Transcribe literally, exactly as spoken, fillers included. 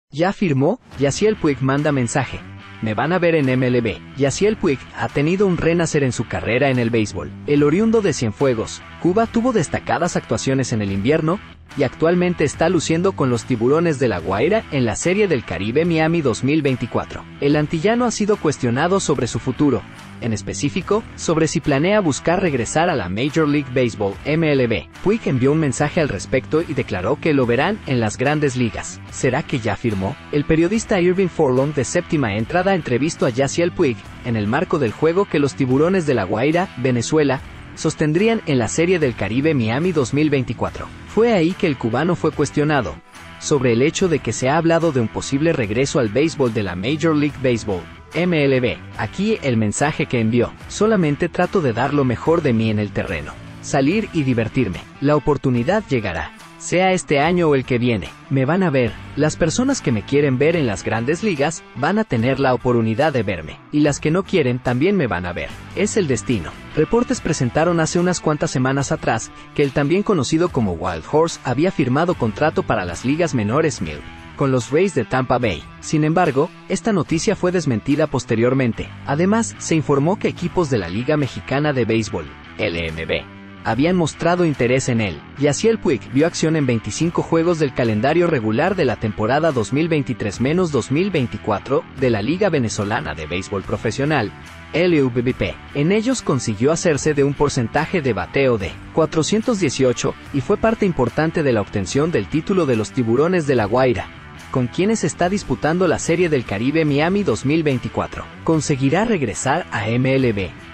Ya firmó, Yasiel Puig manda mensaje. Me van a ver en M L B. Yasiel Puig ha tenido un renacer en su carrera en el béisbol. El oriundo de Cienfuegos, Cuba, tuvo destacadas actuaciones en el invierno y actualmente está luciendo con los Tiburones de La Guaira en la Serie del Caribe Miami dos mil veinticuatro. El antillano ha sido cuestionado sobre su futuro, en específico, sobre si planea buscar regresar a la Major League Baseball, M L B. Puig envió un mensaje al respecto y declaró que lo verán en las grandes ligas. ¿Será que ya firmó? El periodista Irving Furlong de Séptima Entrada entrevistó a Yasiel Puig en el marco del juego que los Tiburones de La Guaira, Venezuela, sostendrían en la Serie del Caribe Miami dos mil veinticuatro. Fue ahí que el cubano fue cuestionado sobre el hecho de que se ha hablado de un posible regreso al béisbol de la Major League Baseball, M L B. Aquí el mensaje que envió: solamente trato de dar lo mejor de mí en el terreno, salir y divertirme. La oportunidad llegará, sea este año o el que viene. Me van a ver. Las personas que me quieren ver en las grandes ligas van a tener la oportunidad de verme, y las que no quieren también me van a ver. Es el destino. Reportes presentaron hace unas cuantas semanas atrás que el también conocido como Wild Horse había firmado contrato para las ligas menores M L B con los Rays de Tampa Bay. Sin embargo, esta noticia fue desmentida posteriormente. Además, se informó que equipos de la Liga Mexicana de Béisbol, L M B, habían mostrado interés en él. Yasiel Puig vio acción en veinticinco juegos del calendario regular de la temporada dos mil veintitrés dos mil veinticuatro de la Liga Venezolana de Béisbol Profesional, L V B P. En ellos consiguió hacerse de un porcentaje de bateo de cuatrocientos dieciocho y fue parte importante de la obtención del título de los Tiburones de La Guaira, con quienes está disputando la Serie del Caribe Miami dos mil veinticuatro. ¿Conseguirá regresar a M L B?